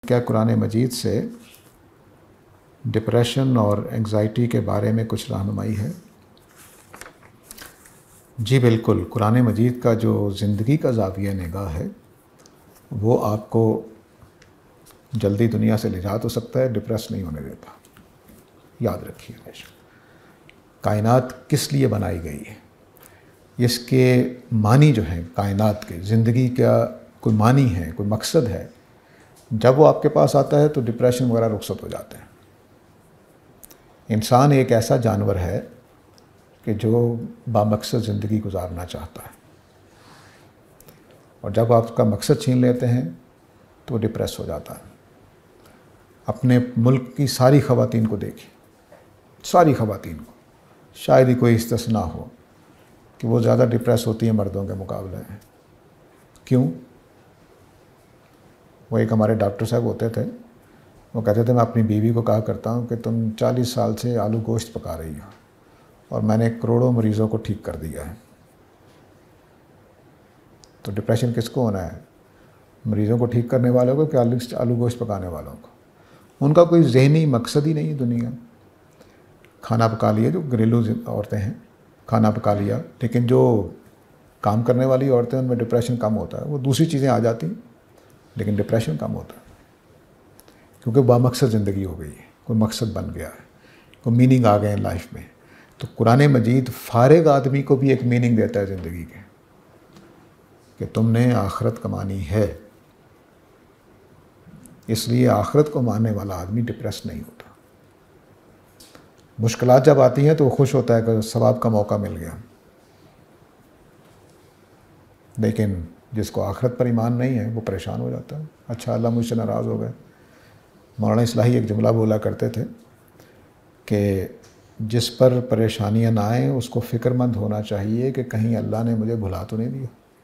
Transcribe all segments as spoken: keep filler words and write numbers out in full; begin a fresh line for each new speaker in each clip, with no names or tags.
کیا قرآن مجید سے ڈپریشن اور انگزائٹی کے بارے میں کچھ رہنمائی ہے؟ جی بالکل، قرآن مجید کا جو زندگی کا زاویہ نگاہ ہے وہ آپ کو جلدی دنیا سے لے جا تو سکتا ہے، ڈپریس نہیں ہونے دیتا۔ یاد رکھیے ہمیشہ کائنات کس لیے بنائی گئی ہے، اس کے معنی جو ہیں کائنات کے، زندگی کا کوئی معنی ہے، کوئی مقصد ہے، جب وہ آپ کے پاس آتا ہے تو ڈپریشن وغیرہ رخصت ہو جاتے ہیں۔ انسان ایک ایسا جانور ہے کہ جو بامقصد زندگی گزارنا چاہتا ہے، اور جب آپ اس کا مقصد چھین لیتے ہیں تو وہ ڈپریس ہو جاتا ہے۔ اپنے ملک کی ساری خواتین کو دیکھیں، ساری خواتین کو، شاید ہی کوئی استثناء ہو کہ وہ زیادہ ڈپریس ہوتی ہیں مردوں کے مقابلے میں۔ کیوں؟ وہ ایک ہمارے ڈاکٹر صاحب ہوتے تھے، وہ کہتے تھے میں اپنی بیوی کو کہا کرتا ہوں کہ تم چالیس سال سے آلو گوشت پکا رہی ہو اور میں نے کروڑوں مریضوں کو ٹھیک کر دیا ہے، تو ڈپریشن کس کو ہونا ہے؟ مریضوں کو ٹھیک کرنے والوں کو کہ آلو گوشت پکانے والوں کو؟ ان کا کوئی ذہنی مقصد ہی نہیں ہے دنیا۔ کھانا پکا لیا، جو گھریلو عورتیں ہیں کھانا پکا لیا، لیکن جو کام کرنے والی عورتیں ان میں ڈپریشن کم ہوتا ہے، وہ دوسری چیزیں آ جاتی ہیں لیکن ڈپریشن کم ہوتا ہے، کیونکہ بامقصد زندگی ہو گئی ہے، کوئی مقصد بن گیا ہے، کوئی میننگ آ گئے ہیں لائف میں۔ تو قرآن مجید فارغ آدمی کو بھی ایک میننگ دیتا ہے زندگی کے، کہ تم نے آخرت کمانی ہے، اس لیے آخرت کو ماننے والا آدمی ڈپریس نہیں ہوتا۔ مشکلات جب آتی ہیں تو وہ خوش ہوتا ہے کہ ثواب کا موقع مل گیا، لیکن جس کو آخرت پر ایمان نہیں ہے وہ پریشان ہو جاتا ہے۔ اچھا اللہ مجھ سے ناراض ہو گئے۔ مولانا اصلاحی ایک جملہ بولا کرتے تھے کہ جس پر پریشانیاں نہ آئیں اس کو فکر مند ہونا چاہیے کہ کہیں اللہ نے مجھے بھلا تو نہیں دیا۔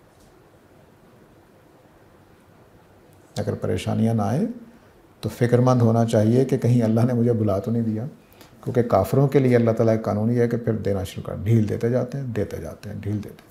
اگر پریشانیاں نہ آئیں تو فکر مند ہونا چاہیے کہ کہیں اللہ نے مجھے بھلا تو نہیں دیا، کیونکہ کافروں کے لیے اللہ تعالیٰ ایک قانون یہ ہے کہ پھر دینا شروع کر، ڈھیل دیتے جاتے ہیں دیتے جاتے ہیں ڈھیل دیتے ہیں۔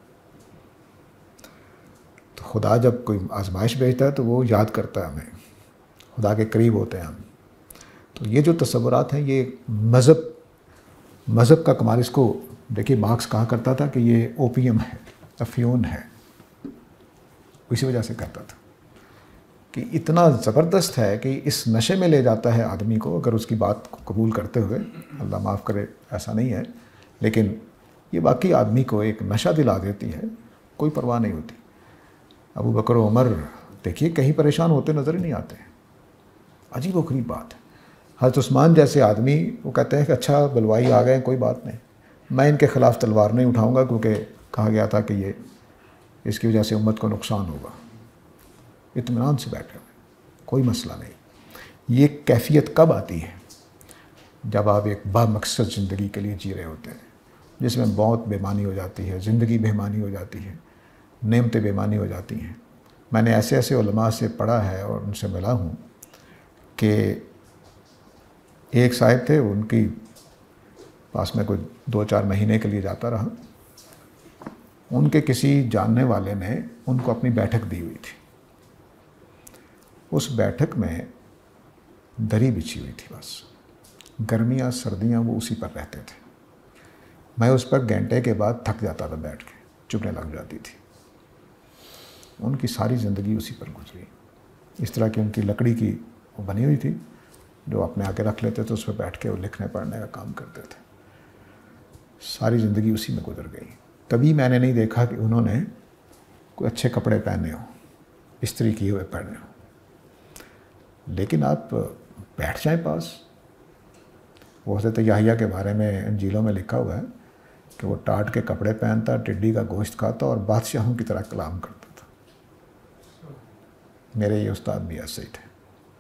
تو خدا جب کوئی آزمائش بھیجتا ہے تو وہ یاد کرتا ہے ہمیں، خدا کے قریب ہوتے ہیں ہم۔ تو یہ جو تصورات ہیں یہ مذہب مذہب کا کمال۔ اس کو دیکھیے مارکس کہا کرتا تھا کہ یہ اوپیم ہے، افیون ہے، اسی وجہ سے کرتا تھا کہ اتنا زبردست ہے کہ اس نشے میں لے جاتا ہے آدمی کو، اگر اس کی بات کو قبول کرتے ہوئے، اللہ معاف کرے ایسا نہیں ہے، لیکن یہ واقعی آدمی کو ایک نشہ دلا دیتی ہے، کوئی پرواہ نہیں ہوتی۔ ابو بکر و عمر دیکھیے کہیں پریشان ہوتے نظر ہی نہیں آتے، عجیب و غریب بات ہے۔ حضرت عثمان جیسے آدمی وہ کہتے ہیں کہ اچھا بلوائی آ گئے کوئی بات نہیں، میں ان کے خلاف تلوار نہیں اٹھاؤں گا کیونکہ کہا گیا تھا کہ یہ اس کی وجہ سے امت کو نقصان ہوگا۔ اطمینان سے بیٹھے ہوئے، کوئی مسئلہ نہیں۔ یہ کیفیت کب آتی ہے؟ جب آپ ایک بامقصد زندگی کے لیے جی رہے ہوتے ہیں، جس میں موت بےمانی ہو جاتی ہے، زندگی بےمانی ہو جاتی ہے، نعمتیں بےمانی ہو جاتی ہیں۔ میں نے ایسے ایسے علماء سے پڑھا ہے اور ان سے ملا ہوں کہ ایک صاحب تھے، ان کی پاس میں کوئی دو چار مہینے کے لیے جاتا رہا، ان کے کسی جاننے والے نے ان کو اپنی بیٹھک دی ہوئی تھی۔ اس بیٹھک میں دری بچھی ہوئی تھی، بس گرمیاں سردیاں وہ اسی پر رہتے تھے۔ میں اس پر گھنٹے کے بعد تھک جاتا تھا، بیٹھ کے چبھنے لگ جاتی تھی۔ ان کی ساری زندگی اسی پر گزری۔ اس طرح کی ان کی لکڑی کی وہ بنی ہوئی تھی جو اپنے آگے رکھ لیتے تھے، اس پہ بیٹھ کے وہ لکھنے پڑھنے کا کام کرتے تھے۔ ساری زندگی اسی میں گزر گئی۔ کبھی میں نے نہیں دیکھا کہ انہوں نے کوئی اچھے کپڑے پہنے ہوں، استری کیے ہوئے پہنے ہوں، لیکن آپ بیٹھ جائیں پاس۔ وہ حضرت یحییٰ کے بارے میں انجیلوں میں لکھا ہوا ہے کہ وہ ٹاٹ کے کپڑے پہنتا، ٹڈی کا گوشت کھاتا اور بادشاہوں کی طرح کلام کرتا تھا۔ میرے یہ استاد بھی ایسے ہی تھے۔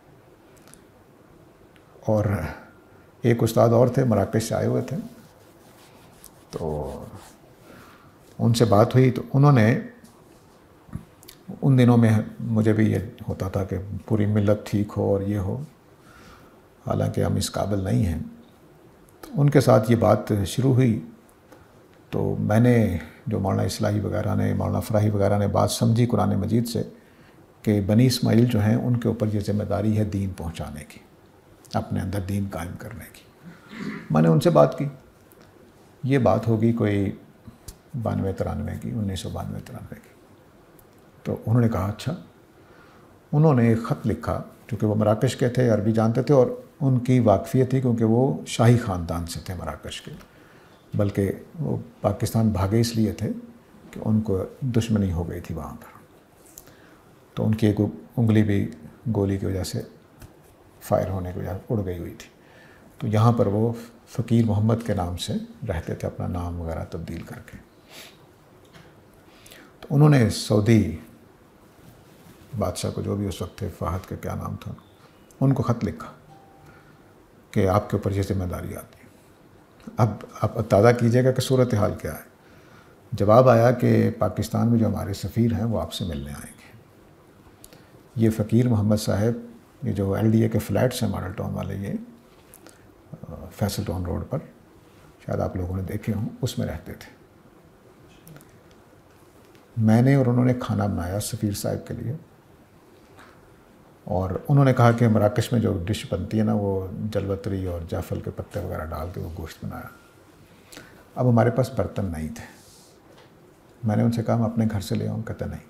اور ایک استاد اور تھے، مراکش سے آئے ہوئے تھے، تو ان سے بات ہوئی تو انہوں نے، ان دنوں میں مجھے بھی یہ ہوتا تھا کہ پوری ملت ٹھیک ہو اور یہ ہو، حالانکہ ہم اس قابل نہیں ہیں، تو ان کے ساتھ یہ بات شروع ہوئی۔ تو میں نے جو مولانا اصلاحی وغیرہ نے، مولانا فراحی وغیرہ نے بات سمجھی قرآن مجید سے کہ بنی اسماعیل جو ہیں ان کے اوپر یہ ذمہ داری ہے دین پہنچانے کی، اپنے اندر دین قائم کرنے کی۔ میں نے ان سے بات کی، یہ بات ہوگی کوئی بانوے ترانوے کی، انیس سو بانوے ترانوے کی۔ تو انہوں نے کہا اچھا۔ انہوں نے ایک خط لکھا، کیونکہ وہ مراکش کے تھے، عربی جانتے تھے، اور ان کی واقفیت تھی کیونکہ وہ شاہی خاندان سے تھے مراکش کے، بلکہ وہ پاکستان بھاگے اس لیے تھے کہ ان کو دشمنی ہو گئی تھی وہاں پر، تو ان کی ایک انگلی بھی گولی کی وجہ سے فائر ہونے کی وجہ سے اڑ گئی ہوئی تھی۔ تو یہاں پر وہ فقیر محمد کے نام سے رہتے تھے، اپنا نام وغیرہ تبدیل کر کے۔ تو انہوں نے سعودی بادشاہ کو، جو بھی اس وقت تھے، فہد کا کیا نام تھا، ان کو خط لکھا کہ آپ کے اوپر یہ ذمہ داری آتی ہے۔ اب آپ اندازہ کیجیے گا کہ صورتحال کیا ہے۔ جواب آیا کہ پاکستان میں جو ہمارے سفیر ہیں وہ آپ سے ملنے آئیں گے۔ یہ فقیر محمد صاحب، یہ جو ایل ڈی اے کے فلیٹس ہیں ماڈل ٹاؤن والے، یہ فیصل ٹاؤن روڈ پر، شاید آپ لوگوں نے دیکھے ہوں، اس میں رہتے تھے۔ میں نے اور انہوں نے کھانا بنایا سفیر صاحب کے لیے، اور انہوں نے کہا کہ مراکش میں جو ڈش بنتی ہے نا، وہ جلوتری اور جعفل کے پتے وغیرہ ڈال کے وہ گوشت بنایا۔ اب ہمارے پاس برتن نہیں تھے۔ میں نے ان سے کہا میں اپنے گھر سے لے آؤں، کہتے نہیں۔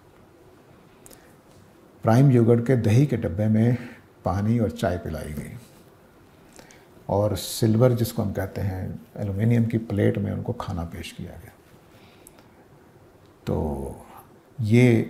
پرائم یوگرٹ کے دہی کے ڈبے میں پانی اور چائے پلائی گئی، اور سلور جس کو ہم کہتے ہیں ایلومینیم کی پلیٹ میں ان کو کھانا پیش کیا گیا۔ تو یہ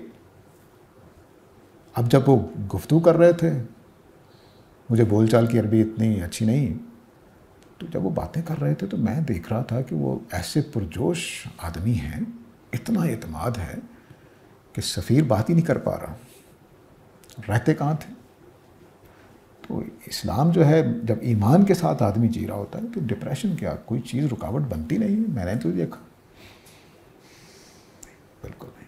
اب جب وہ گفتگو کر رہے تھے، مجھے بول چال کی عربی اتنی اچھی نہیں، تو جب وہ باتیں کر رہے تھے تو میں دیکھ رہا تھا کہ وہ ایسے پرجوش آدمی ہیں، اتنا اعتماد ہے کہ سفیر بات ہی نہیں کر پا رہا، رہتے کہاں تھے؟ تو اسلام جو ہے، جب ایمان کے ساتھ آدمی جی رہا ہوتا ہے تو ڈپریشن کیا، کوئی چیز رکاوٹ بنتی نہیں ہے۔ میں نے تو دیکھا، بالکل نہیں۔